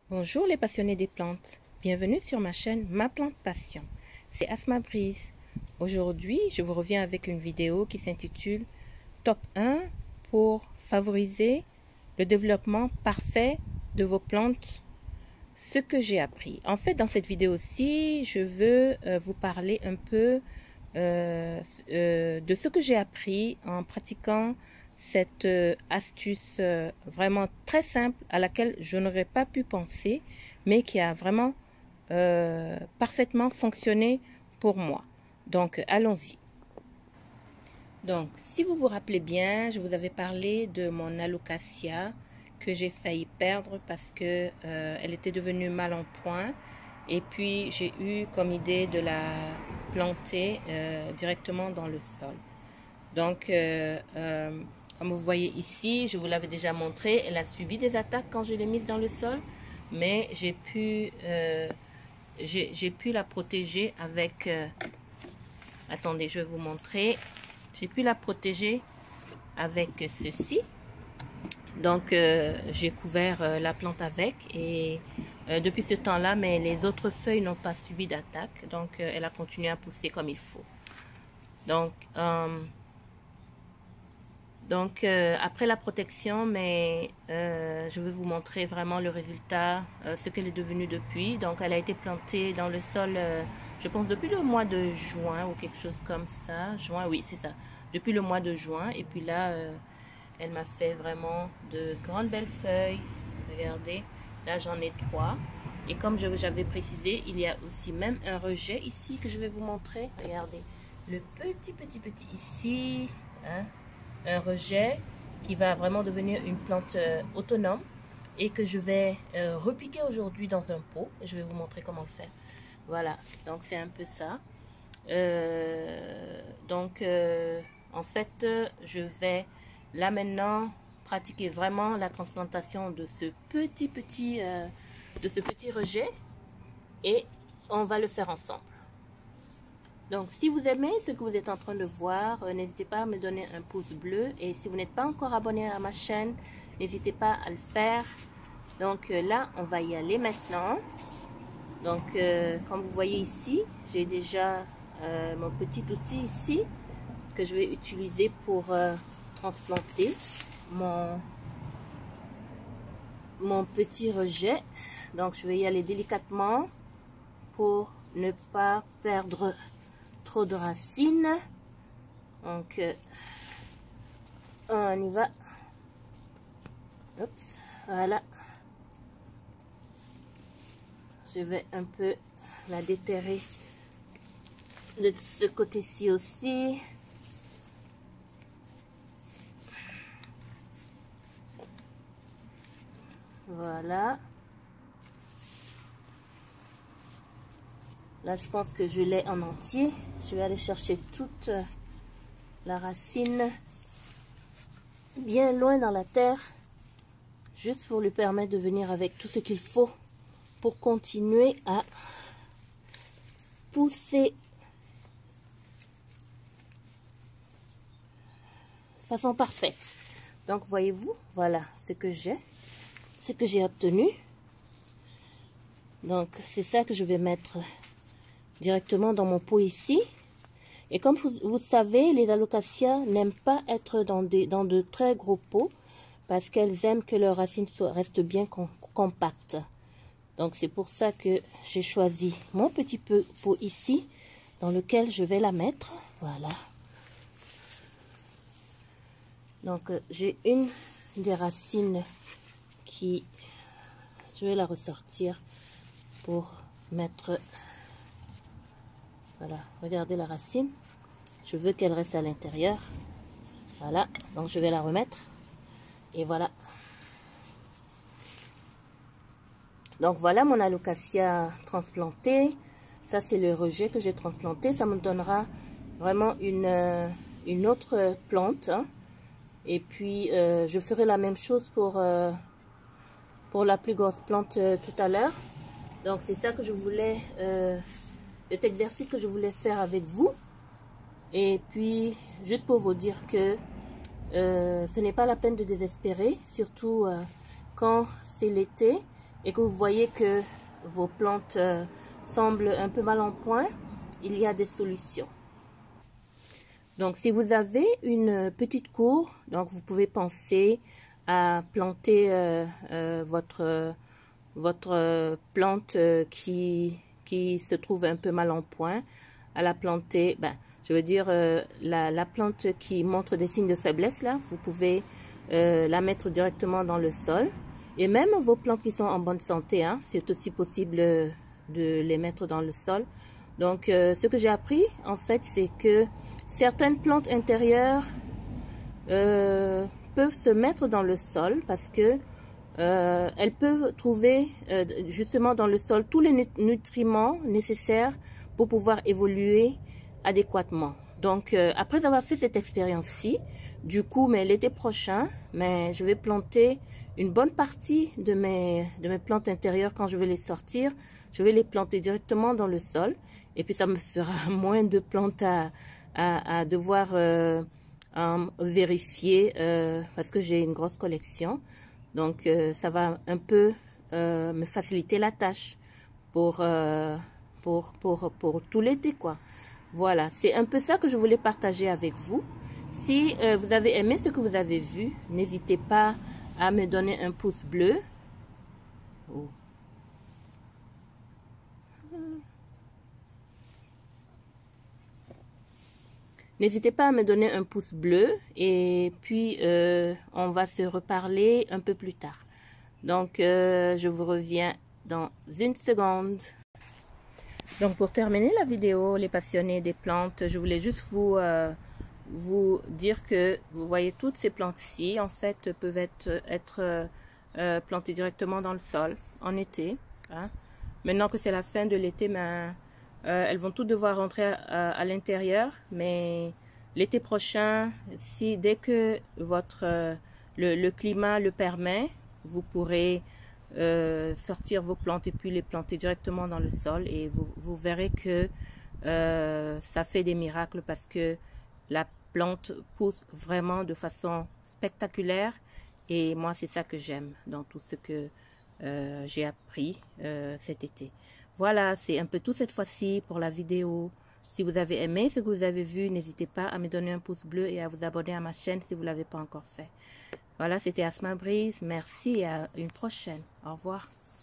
Bonjour les passionnés des plantes, bienvenue sur ma chaîne Ma Plante Passion, c'est Asma Brise. Aujourd'hui, je vous reviens avec une vidéo qui s'intitule Top 1 pour favoriser le développement parfait de vos plantes, ce que j'ai appris. En fait, dans cette vidéo-ci, je veux vous parler un peu de ce que j'ai appris en pratiquant cette astuce vraiment très simple à laquelle je n'aurais pas pu penser, mais qui a vraiment parfaitement fonctionné pour moi. Donc, allons-y. Donc, si vous vous rappelez bien, je vous avais parlé de mon alocasia que j'ai failli perdre parce que elle était devenue mal en point. Et puis, j'ai eu comme idée de la planter directement dans le sol. Donc, comme vous voyez ici, je vous l'avais déjà montré, elle a subi des attaques quand je l'ai mise dans le sol, mais j'ai pu la protéger avec... attendez, je vais vous montrer. J'ai pu la protéger avec ceci. Donc, j'ai couvert la plante avec et depuis ce temps-là, mais les autres feuilles n'ont pas subi d'attaque. Donc, elle a continué à pousser comme il faut. Donc, après la protection, mais je vais vous montrer vraiment le résultat, ce qu'elle est devenue depuis. Donc, elle a été plantée dans le sol, je pense, depuis le mois de juin ou quelque chose comme ça. Juin, oui, c'est ça. Depuis le mois de juin. Et puis là, elle m'a fait vraiment de grandes belles feuilles. Regardez, là, j'en ai 3. Et comme j'avais précisé, il y a aussi même un rejet ici que je vais vous montrer. Regardez, le petit ici, hein. Un rejet qui va vraiment devenir une plante autonome et que je vais repiquer aujourd'hui dans un pot. Je vais vous montrer comment le faire. Voilà, donc c'est un peu ça. En fait, je vais là maintenant pratiquer vraiment la transplantation de ce petit rejet et on va le faire ensemble. Donc, si vous aimez ce que vous êtes en train de voir, n'hésitez pas à me donner un pouce bleu. Et si vous n'êtes pas encore abonné à ma chaîne, n'hésitez pas à le faire. Donc là, on va y aller maintenant. Donc, comme vous voyez ici, j'ai déjà mon petit outil ici que je vais utiliser pour transplanter mon petit rejet. Donc, je vais y aller délicatement pour ne pas perdre trop de racines. Donc on y va. Oups, voilà. Je vais un peu la déterrer de ce côté-ci aussi. Voilà. Là, je pense que je l'ai en entier. Je vais aller chercher toute la racine bien loin dans la terre, juste pour lui permettre de venir avec tout ce qu'il faut pour continuer à pousser de façon parfaite. Donc, voyez-vous, voilà ce que j'ai obtenu. Donc, c'est ça que je vais mettre directement dans mon pot ici. Et comme vous savez, les alocasias n'aiment pas être dans de très gros pots parce qu'elles aiment que leurs racines restent bien compactes. Donc c'est pour ça que j'ai choisi mon petit pot ici dans lequel je vais la mettre. Voilà. Donc j'ai une des racines qui... Je vais la ressortir pour mettre... Voilà, regardez la racine. Je veux qu'elle reste à l'intérieur. Voilà, donc je vais la remettre. Et voilà. Donc voilà mon alocasia transplanté. Ça c'est le rejet que j'ai transplanté. Ça me donnera vraiment une autre plante. Hein. Et puis je ferai la même chose pour la plus grosse plante tout à l'heure. Donc c'est ça que je voulais... cet exercice que je voulais faire avec vous. Et puis, juste pour vous dire que ce n'est pas la peine de désespérer, surtout quand c'est l'été et que vous voyez que vos plantes semblent un peu mal en point, il y a des solutions. Donc, si vous avez une petite cour, donc vous pouvez penser à planter votre plante qui se trouve un peu mal en point, à la planter, je veux dire la plante qui montre des signes de faiblesse, là, vous pouvez la mettre directement dans le sol. Et même vos plantes qui sont en bonne santé, hein, c'est aussi possible de les mettre dans le sol. Donc, ce que j'ai appris, en fait, c'est que certaines plantes intérieures peuvent se mettre dans le sol parce que elles peuvent trouver justement dans le sol tous les nutriments nécessaires pour pouvoir évoluer adéquatement. Donc, après avoir fait cette expérience-ci, du coup, l'été prochain, je vais planter une bonne partie de mes plantes intérieures. Quand je vais les sortir, je vais les planter directement dans le sol. Et puis, ça me fera moins de plantes à devoir vérifier parce que j'ai une grosse collection. Donc, ça va un peu me faciliter la tâche pour tout l'été, quoi. Voilà, c'est un peu ça que je voulais partager avec vous. Si vous avez aimé ce que vous avez vu, n'hésitez pas à me donner un pouce bleu. Oh. N'hésitez pas à me donner un pouce bleu et puis on va se reparler un peu plus tard. Donc, je vous reviens dans une seconde. Donc, pour terminer la vidéo, les passionnés des plantes, je voulais juste vous dire que vous voyez toutes ces plantes-ci, en fait, peuvent être plantées directement dans le sol en été. Hein. Maintenant que c'est la fin de l'été, elles vont toutes devoir rentrer à l'intérieur, mais l'été prochain, dès que le climat le permet, vous pourrez sortir vos plantes et puis les planter directement dans le sol et vous verrez que ça fait des miracles parce que la plante pousse vraiment de façon spectaculaire et moi c'est ça que j'aime dans tout ce que j'ai appris cet été. Voilà, c'est un peu tout cette fois-ci pour la vidéo. Si vous avez aimé ce que vous avez vu, n'hésitez pas à me donner un pouce bleu et à vous abonner à ma chaîne si vous ne l'avez pas encore fait. Voilà, c'était Asma Brise. Merci et à une prochaine. Au revoir.